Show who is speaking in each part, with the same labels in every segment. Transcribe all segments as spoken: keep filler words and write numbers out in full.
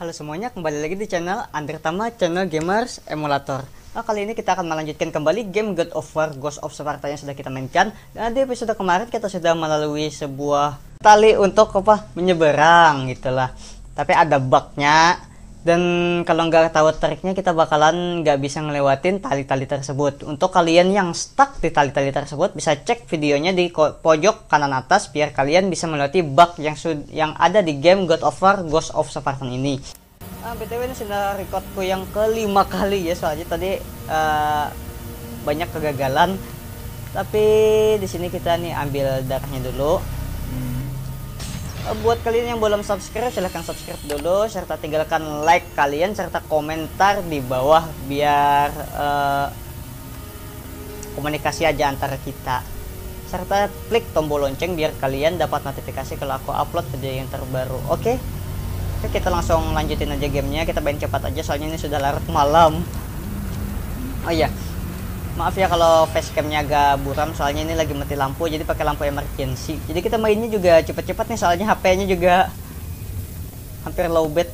Speaker 1: Halo semuanya, kembali lagi di channel Andritama, channel Gamers Emulator. Nah, kali ini kita akan melanjutkan kembali game God of War Ghost of Sparta yang sudah kita mainkan. Dan di episode kemarin kita sudah melalui sebuah tali untuk apa menyeberang gitulah. Tapi ada bugnya. Dan kalau nggak tahu triknya kita bakalan nggak bisa ngelewatin tali-tali tersebut. Untuk kalian yang stuck di tali-tali tersebut bisa cek videonya di pojok kanan atas biar kalian bisa melewati bug yang yang ada di game God of War Ghost of Sparta ini. Ah, B T W ini sudah recordku yang kelima kali ya, soalnya tadi uh, banyak kegagalan. Tapi di sini kita nih ambil darahnya dulu. Buat kalian yang belum subscribe, silahkan subscribe dulu serta tinggalkan like kalian serta komentar di bawah biar uh, komunikasi aja antara kita, serta klik tombol lonceng biar kalian dapat notifikasi kalau aku upload video yang terbaru. Oke, Oke kita langsung lanjutin aja gamenya. Kita main cepat aja soalnya ini sudah larut malam. Oh iya, maaf ya kalau facecamnya agak buram soalnya ini lagi mati lampu, jadi pakai lampu emergency. Jadi kita mainnya juga cepet-cepet nih soalnya H P-nya juga hampir low bat.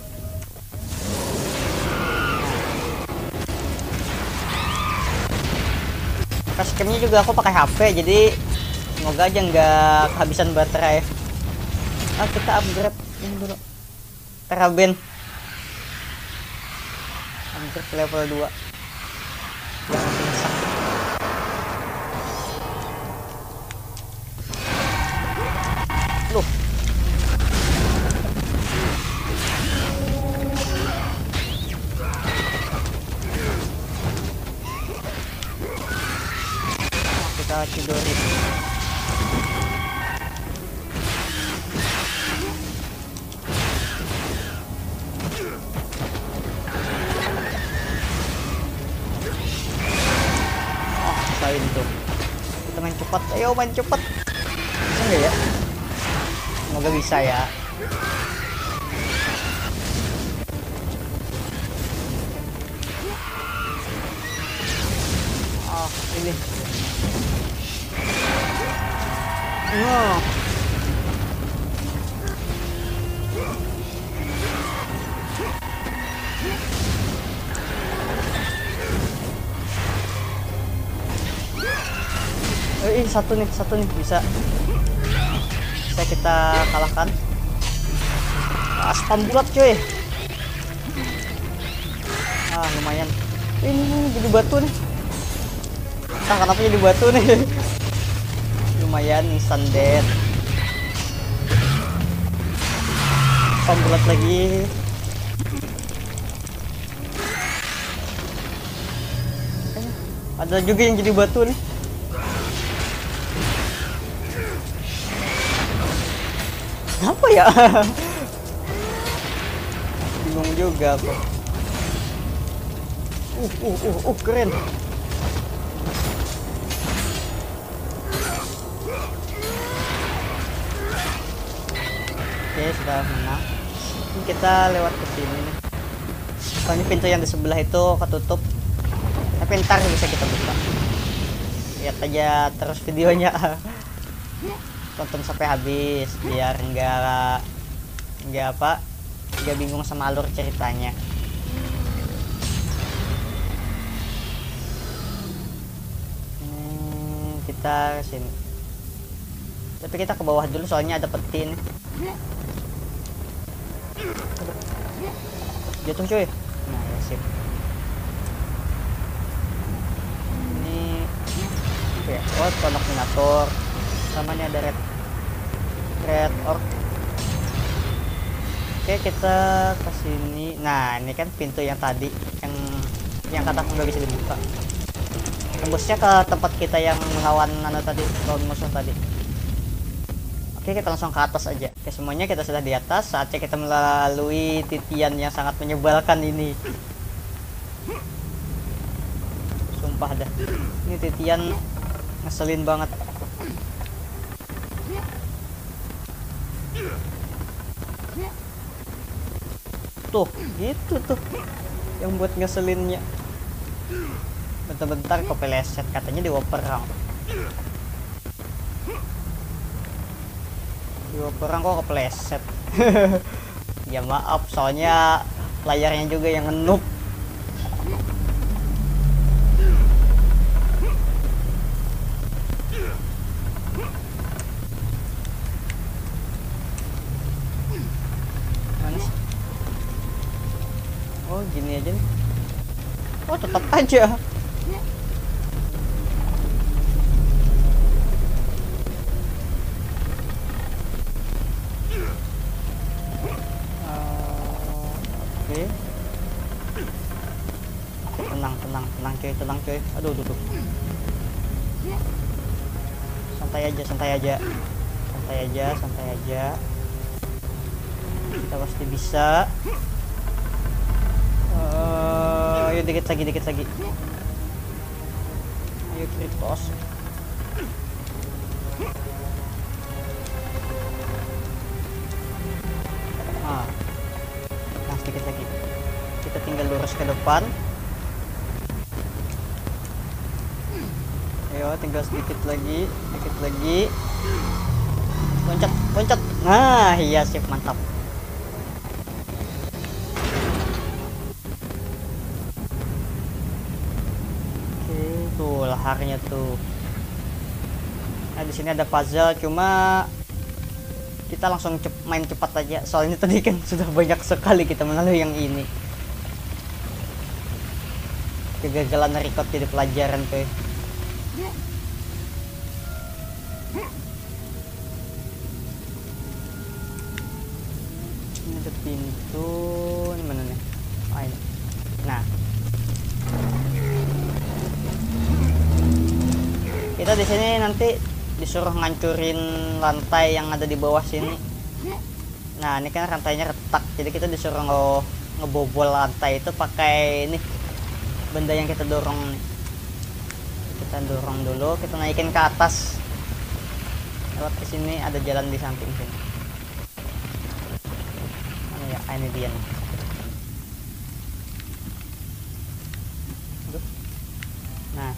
Speaker 1: Facecamnya juga aku pakai H P, jadi semoga aja nggak kehabisan baterai. Ah, kita upgrade ini dulu. Teraben. Upgrade ke level dua. Jangan pingsan. Loh. Kita cidorin. Oh, sain tuh. Kita main cepat. Ayo main cepat. Bisa nggak ya? Semoga bisa ya. Oh, ini. Oh. Eh, satu nih, satu nih bisa. Bisa kita kalahkan. Ah, spam bulat cuy. Ah, lumayan. Ini jadi batu nih. Entah kenapa jadi batu nih. Lumayan instant death. Spam bulat lagi. Ada juga yang jadi batu nih. Apa ya? Bingung juga aku. Uh, uh, uh, uh, keren. Oke, sudah menang. Ini kita lewat ke sini nih. Soalnya pintu yang di sebelah itu ketutup. Tapi ntar bisa kita buka. Lihat aja terus videonya. Tonton sampai habis biar enggak enggak apa enggak bingung sama alur ceritanya. Hmm, kita sini, tapi kita ke bawah dulu soalnya ada peti nih. Jatuh cuy. Nah ya sip. Ini oke ya, oh konokminator sama ini ada red red orc. Oke kita ke sini. Nah ini kan pintu yang tadi yang yang kataku nggak bisa dibuka, tembusnya ke tempat kita yang melawan nano tadi, lawan musuh tadi. Oke kita langsung ke atas aja. Oke semuanya kita sudah di atas, saatnya kita melalui titian yang sangat menyebalkan ini. Sumpah dah, ini titian ngeselin banget. Tuh gitu tuh yang buat ngeselinnya. Bentar-bentar kepeleset katanya di perang. Di perang kok kepeleset. Ya maaf soalnya layarnya juga yang ngenoob. Mana sih? Oh gini aja nih. Oh tetap aja. Oke. Tenang, tenang, tenang coy, tenang coy. Aduh, aduh, aduh. Santai aja, santai aja. Santai aja, santai aja. Kita pasti bisa. Uh, ayo dikit lagi, dikit lagi. Ayo Kritos. Ah. Nah, sedikit lagi. Kita tinggal lurus ke depan. Ayo, tinggal sedikit lagi, sedikit lagi. Loncat, loncat. Nah, iya sip, mantap. Oke, tuh laharnya tuh. Nah, di sini ada puzzle, cuma kita langsung cep main cepat aja. Soalnya tadi kan sudah banyak sekali kita melalui yang ini. Kegagalan record jadi pelajaran tuh. Ini ada pintu, ini mana nih? Oh, ini. Nah, kita di sini nanti disuruh ngancurin lantai yang ada di bawah sini. Nah, ini kan rantainya retak, jadi kita disuruh nge ngebobol lantai itu pakai ini benda yang kita dorong nih. Kita dorong dulu, kita naikin ke atas. Lewat ke sini ada jalan di samping sini. Mana ya? Ah, ini dia nih. Aduh. Nah,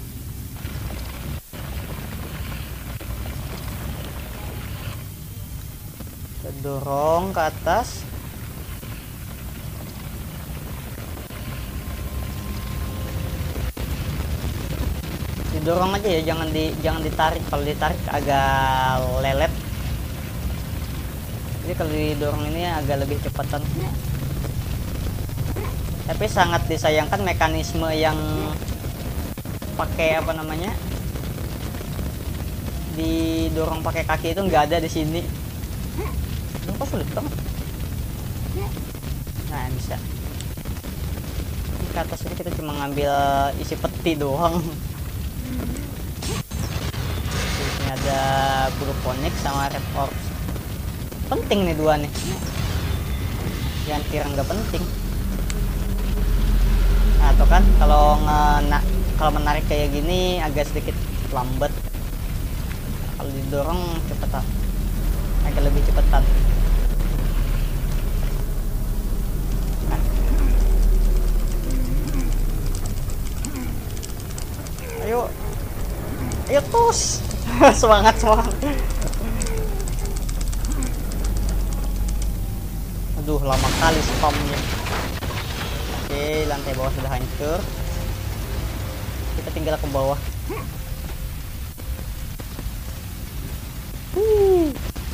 Speaker 1: kita dorong ke atas. Didorong aja ya, jangan di jangan ditarik. Kalau ditarik agak lelet. Jadi kalau didorong ini agak lebih cepatan. Tapi sangat disayangkan mekanisme yang pakai apa namanya? Didorong pakai kaki itu nggak ada di sini. Kok sulit banget. Nah, bisa. Di atas ini kita cuma ngambil isi peti doang. Di sini ada Blue Phoenix sama Red Orbs. Penting nih dua nih. Jangan kira nggak penting. Nah, tuh kan kalau ngena kalau menarik kayak gini agak sedikit lambat. Kalau didorong cepetan. Agak lebih cepetan. Ayo, ayo tos. Semangat, semangat. Aduh, lama kali spamnya. Oke, lantai bawah sudah hancur. Kita tinggal ke bawah. Huh.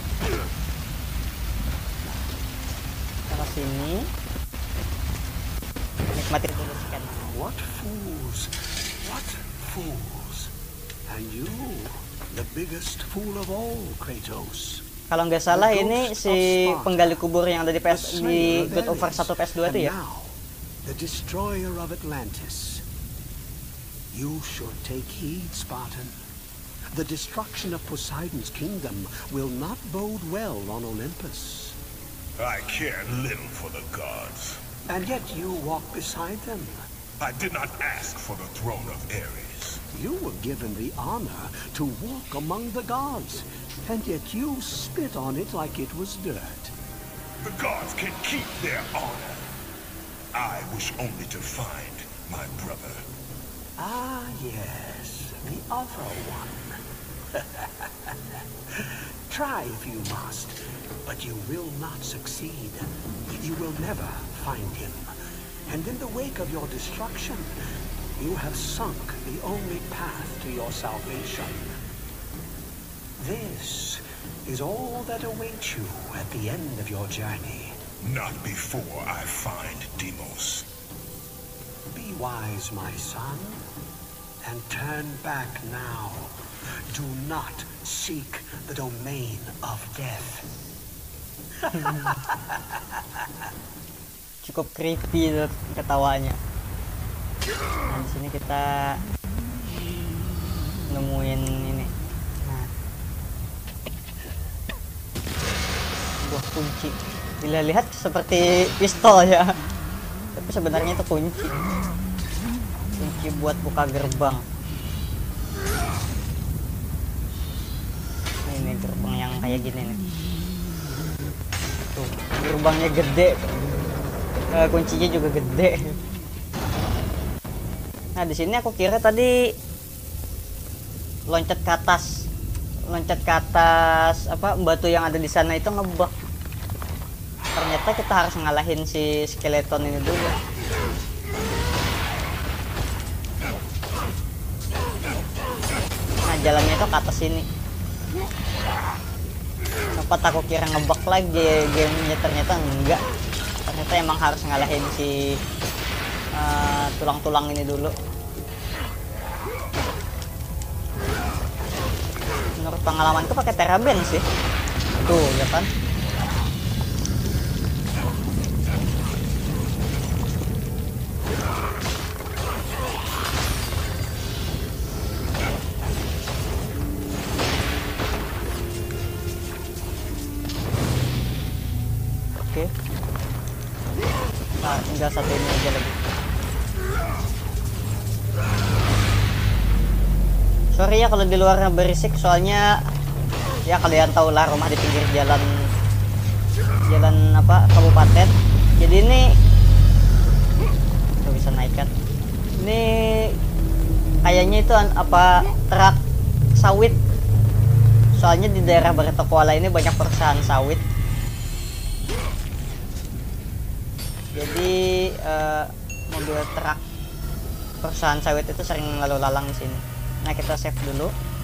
Speaker 1: Kita sini. Nikmati dulu scan.
Speaker 2: What fools! What fools! And you, the biggest fool of all, Kratos.
Speaker 1: Kalau nggak salah ini si penggali kubur yang ada di P S di God of War satu P S dua itu ya.
Speaker 2: The destroyer of Atlantis. You should take heed, Spartan. The destruction of Poseidon's kingdom will not bode well on Olympus.
Speaker 3: I care little for the gods.
Speaker 2: And yet you walk beside them.
Speaker 3: I did not ask for the throne of Ares.
Speaker 2: You were given the honor to walk among the gods, and yet you spit on it like it was dirt.
Speaker 3: The gods can keep their honor. I wish only to find my brother.
Speaker 2: Ah, yes, the other one. Try if you must, but you will not succeed. You will never find him, and in the wake of your destruction, you have sunk the only path to your salvation. This is all that awaits you at the end of your journey.
Speaker 3: Not before I find Deimos.
Speaker 2: Be wise, my son, and turn back now. Do not seek the domain of death.
Speaker 1: Cukup creepy tuh ketawanya. Nah, di sini kita nemuin ini. Nah, buah kunci. Dilihat seperti pistol ya, tapi sebenarnya itu kunci. Kunci buat buka gerbang. Ini gerbang yang kayak gini nih. Tuh, gerbangnya gede. Uh, kuncinya juga gede. Nah, di sini aku kira tadi loncat ke atas. Loncat ke atas apa batu yang ada di sana itu ngebug. Ternyata kita harus ngalahin si skeleton ini dulu. Nah, jalannya itu ke atas ini. Sempat aku kira ngebug lagi gamenya, ternyata enggak. Ternyata emang harus ngalahin si tulang-tulang uh, ini dulu. Menurut pengalamanku pakai teraben sih. Tuh, ya kan? Oke. Nah, tinggal satu ini aja lagi. Sorry ya kalau di luarnya berisik, soalnya ya kalian tahu lah rumah di pinggir jalan jalan apa kabupaten. Jadi ini tuh bisa naik kan. Ini kayaknya itu apa truk sawit. Soalnya di daerah Barito Kuala ini banyak perusahaan sawit. Jadi uh, mobil truk perusahaan sawit itu sering lalu lalang di sini. Nah, kita save dulu.